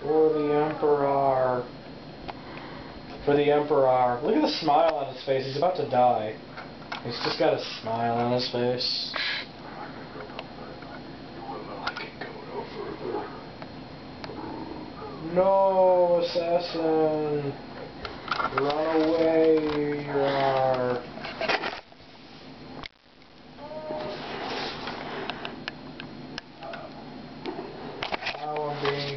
For the Emperor. For the Emperor. Look at the smile on his face. He's about to die. He's just got a smile on his face. I can go no further. No, assassin. Run away, you are. Now I'm being